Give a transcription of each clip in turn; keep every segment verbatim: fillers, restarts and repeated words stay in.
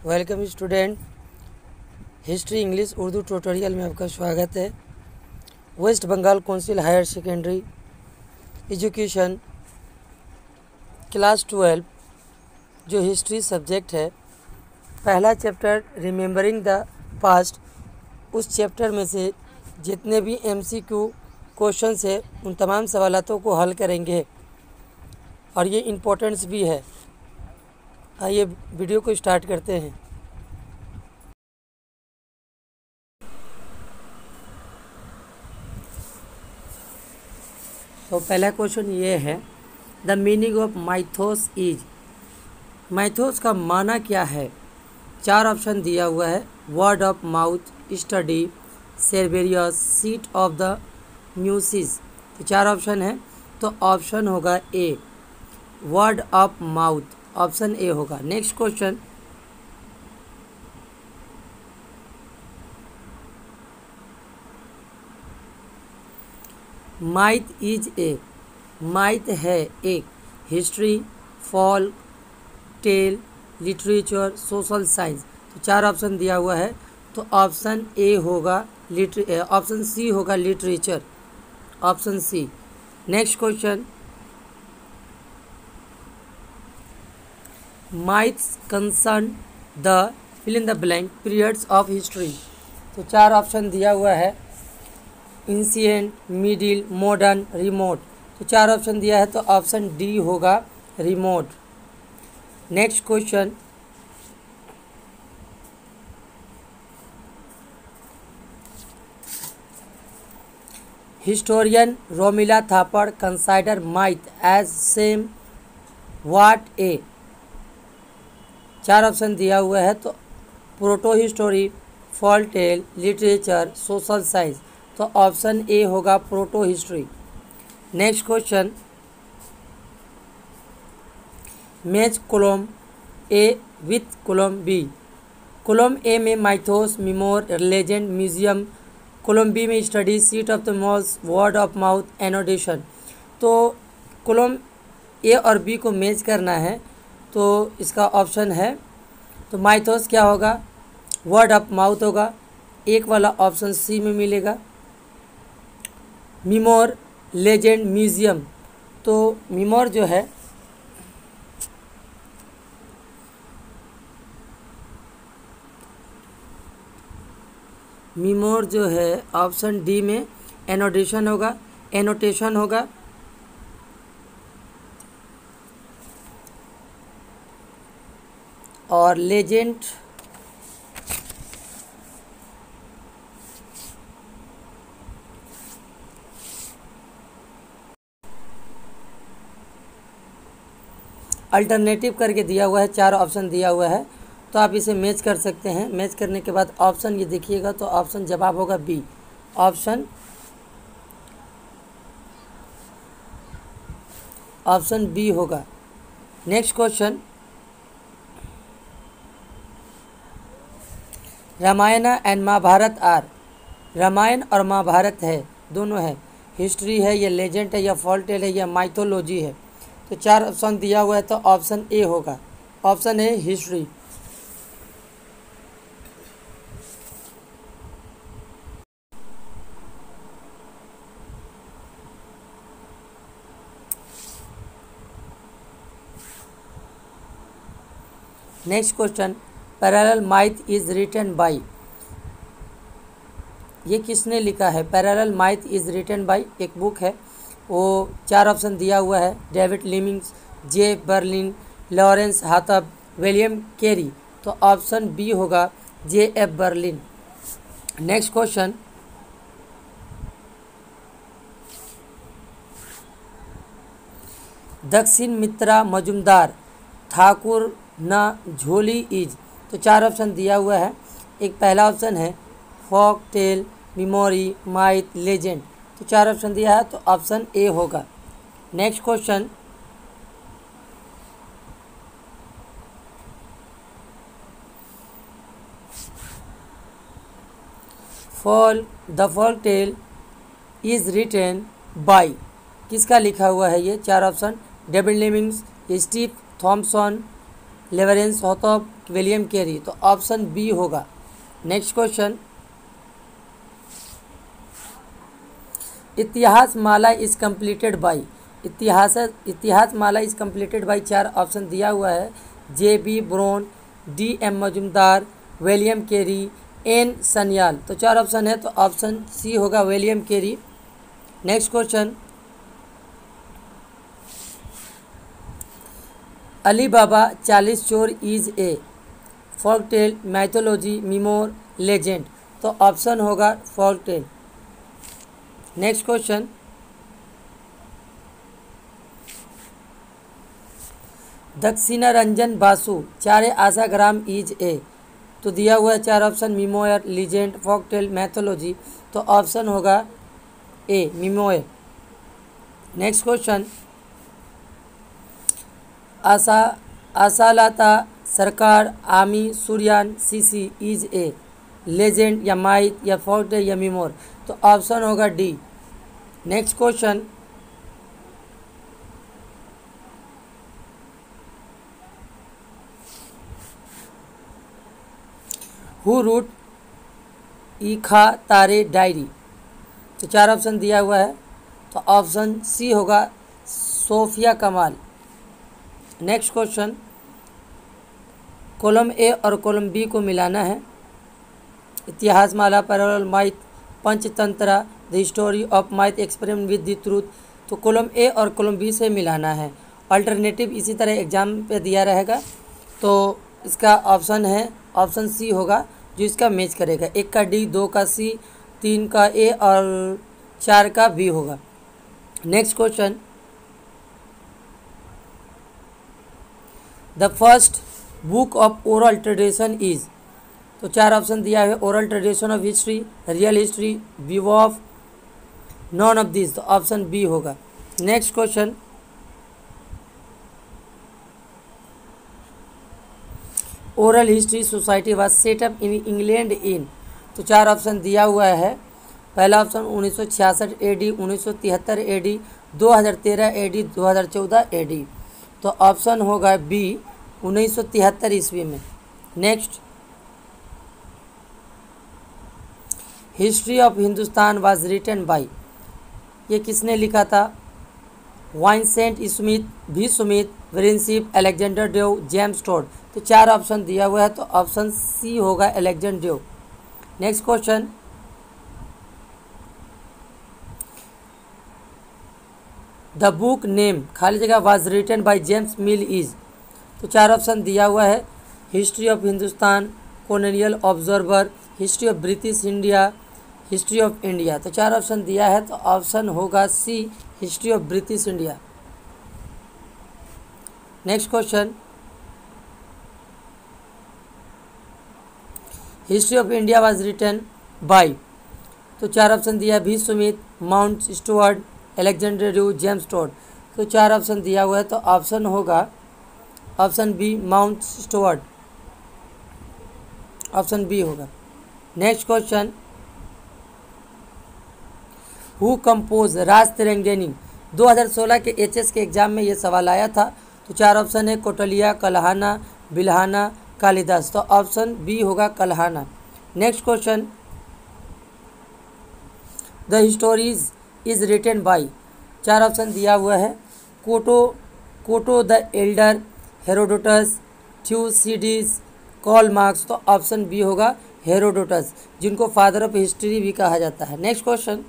Welcome student. History English Urdu tutorial में आपका स्वागत है। West Bengal council higher secondary education class twelve जो हिस्ट्री सब्जेक्ट है, पहला चैप्टर रिमेंबरिंग द पास्ट, उस चैप्टर में से जितने भी एमसीक्यू क्वेश्चंस है उन तमाम सवालों को हल करेंगे और ये इम्पोर्टेंस भी है। आइए वीडियो को स्टार्ट करते हैं। तो पहला क्वेश्चन ये है, the meaning of mythos is. Mythos का माना क्या है? चार ऑप्शन दिया हुआ है, word of mouth, study, Cerberus, seat of the muses. तो चार ऑप्शन है, तो ऑप्शन होगा A, word of mouth, option A होगा। Next question, myth is a, myth है एक, history, folk tale, literature, social science. तो चार ऑप्शन दिया हुआ है, तो ऑप्शन ए होगा, लिटरे ऑप्शन सी होगा literature, option C. Next question, myths concern the fill in the blank periods of history. तो चार ऑप्शन दिया हुआ है, इंसिएंट, मिडिल, मॉडर्न, रिमोट। तो चार ऑप्शन दिया है, तो ऑप्शन डी होगा remote. Next question, historian Romila Thapar consider myth as same what a. चार ऑप्शन दिया हुआ है, तो proto history, folk tale, literature, social science. तो ऑप्शन ए होगा proto history. Next question, match column A with column B. Column A में mythos, memoir, legend, museum, column B में study, seat of the malls, word of mouth, annotation. तो column ए और B को match करना है, तो इसका ऑप्शन है, तो माइथोस क्या होगा, वर्ड ऑफ माउथ होगा, एक वाला ऑप्शन सी में मिलेगा। Memoir, legend, museum. तो मिमोर जो है मिमोर जो है ऑप्शन डी में एनोटेशन होगा, एनोटेशन होगा। और लेजेंड अल्टरनेटिव करके दिया हुआ है, चार ऑप्शन दिया हुआ है, तो आप इसे मैच कर सकते हैं। मैच करने के बाद ऑप्शन ये देखिएगा, तो ऑप्शन जवाब होगा बी, ऑप्शन ऑप्शन बी होगा। Next question, Ramayana and Mahabharata are. Ramayana और महाभारत है, दोनों है, हिस्ट्री है या लेजेंड है या फॉल्टेल है या माइथोलॉजी है। तो चार ऑप्शन दिया हुआ है, तो ऑप्शन ए होगा, option A history. Next question, parallel myth is written by. ये किसने लिखा है? Parallel myth is written by, एक बुक है, वो चार ऑप्शन दिया हुआ है, David Leemings, J Berlin, Lawrence Hatab, William Carey. तो ऑप्शन बी होगा J F Berlin. Next question, Dakshin Mitra Majumdar Thakur न झोली इज। तो चार ऑप्शन दिया हुआ है, एक पहला ऑप्शन है folk tale, memory, myth, legend. तो चार ऑप्शन दिया है, तो ऑप्शन ए होगा। Next question, fall the folk tale is written by, किसका लिखा हुआ है ये? चार option, David Leemings, Steve Thomson, Lawrence Hothop, William Carey, तो ऑप्शन बी होगा। Next question, Itihas Mala is completed by, Itihas Itihas Mala is completed by, चार ऑप्शन दिया हुआ है। J B Brown, D M Majumdar, William Carey, N Sanyal, तो चार ऑप्शन है, तो ऑप्शन सी होगा William Carey. Next question, Ali Baba चालीस चोर is a folk tale, mythology, memoir, legend, तो ऑप्शन होगा folk tale. Next question, Dakshina Ranjan Basu चारे आशाग्राम इज ए, तो दिया हुआ है चार option, memoir, legend, folktale, mythology, तो ऑप्शन होगा A memoir. Next question, Asha Ashalata Sarkar, आमी, सूर्यान, सीसी इज ए लेजेंड या माइथ या फोकटेल या मीमोर, तो ऑप्शन होगा D. Next question, who wrote ईखा तारे डायरी, तो चार ऑप्शन दिया हुआ है, तो ऑप्शन सी होगा सोफिया कमाल। नेक्स्ट क्वेश्चन, कॉलम ए और कॉलम बी को मिलाना है। Itihas Mala, parallel myth, Panchatantra, the history of myth, experiment with the truth, तो कॉलम ए और कॉलम बी से मिलाना है। अल्टरनेटिव इसी तरह एग्जाम पे दिया रहेगा, तो इसका ऑप्शन है ऑप्शन सी होगा जो इसका मैच करेगा। एक का डी, दो का सी, तीन का ए और चार का बी होगा। Next question, the first book of oral tradition is, तो चार ऑप्शन दिया है, oral tradition of history, real history, view of, none of this, तो ऑप्शन बी होगा। Next question, oral history society was set up in England in, तो चार option दिया हुआ है। पहला ऑप्शन उन्नीस सौ छियासठ ए डी, उन्नीस सौ तिहत्तर ए डी, दो हज़ार तेरह ए डी, दो हज़ार चौदह ए डी, तो ऑप्शन होगा बी उन्नीस सौ तिहत्तर ईस्वी में। Next, history of Hindustan was written by, ये किसने लिखा था? वाइनसेंट स्मिथ, भी स्मिथ, व्रिनशिप, अलेक्जेंडर ड्यू, जेम्स टोड, तो चार ऑप्शन दिया हुआ है, तो ऑप्शन सी होगा Alexander Dow. Next question, the book name खाली जगह was written by James Mill is, तो चार ऑप्शन दिया हुआ है, history of Hindustan, colonial observer, history of British India, history of India, तो चार ऑप्शन दिया है, तो ऑप्शन होगा C history of British India. Next question, history of India was written by, तो चार ऑप्शन दिया है, V Smith, Mount Stuart, Alexander Dow, James Tod, तो चार ऑप्शन दिया हुआ है, तो ऑप्शन होगा option B mount Stuart, option B होगा। Next question, who compose Rajatarangini, दो हज़ार सोलह के एचएस के एग्जाम में ये सवाल आया था, तो चार ऑप्शन है, कोटलिया, कल्हाना, बिल्हाना, कालिदास, तो ऑप्शन बी होगा Kalhana. Next question, the histories is written by, चार ऑप्शन दिया हुआ है, Cato Cato the elder, Herodotus, Thucydides, Karl Marx, तो ऑप्शन बी होगा हेरोडोटस, जिनको फादर ऑफ हिस्ट्री भी कहा जाता है। Next question,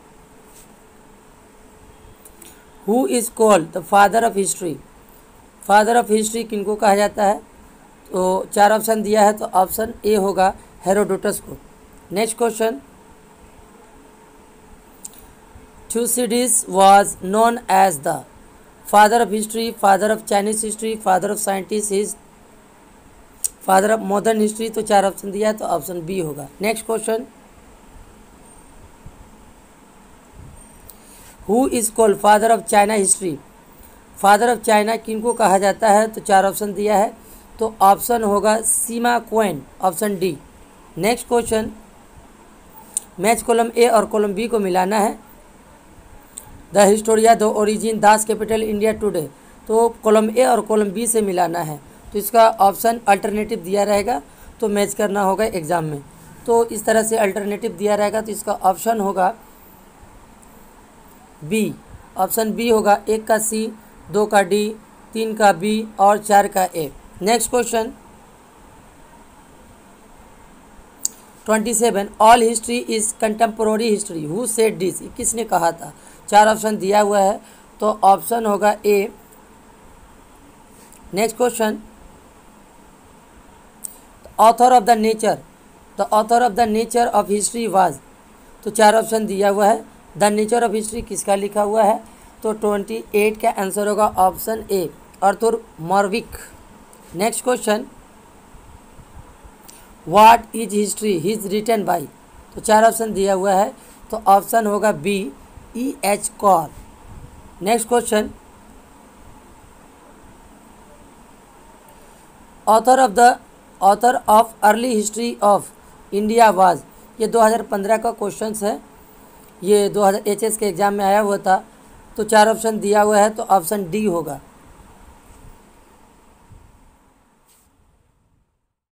who is called the father of history, father of history किनको कहा जाता है? तो चार ऑप्शन दिया है, तो ऑप्शन ए होगा हेरोडोटस को। Next question, Thucydides was known as the father of history, father of Chinese history, father of scientist, his father of modern history, तो चार ऑप्शन दिया है, तो ऑप्शन बी होगा। Next question, who is called father of China history, father of China किनको कहा जाता है? तो चार ऑप्शन दिया है, तो ऑप्शन होगा Sima Qian, option D. Next question, match column A और कॉलम बी को मिलाना है। The historia the origin Das Kapital India today, तो कॉलम ए और कॉलम बी से मिलाना है। तो इसका ऑप्शन अल्टरनेटिव दिया रहेगा, तो मैच करना होगा एग्ज़ाम में। तो इस तरह से अल्टरनेटिव दिया रहेगा, तो इसका ऑप्शन होगा बी। ऑप्शन बी होगा, एक का सी, दो का डी, तीन का बी और चार का A. Next question twenty seven, all history is contemporary history, who said this, किसने कहा था। चार ऑप्शन दिया हुआ है, तो ऑप्शन होगा A. Next question, author of the nature, the author of the nature of history was, तो चार ऑप्शन दिया हुआ है। द नेचर ऑफ हिस्ट्री किसका लिखा हुआ है, तो ट्वेंटी एट का आंसर होगा option A, Arthur Marwick. Next question, what is history his written by, तो चार ऑप्शन दिया हुआ है, तो ऑप्शन होगा B, E H Carr. Next question, author of the author of early history of India was, ये दो हज़ार पंद्रह का क्वेश्चन है, ये दो हज़ार एच एस के एग्ज़ाम में आया हुआ था। तो चार ऑप्शन दिया हुआ है, तो ऑप्शन डी होगा।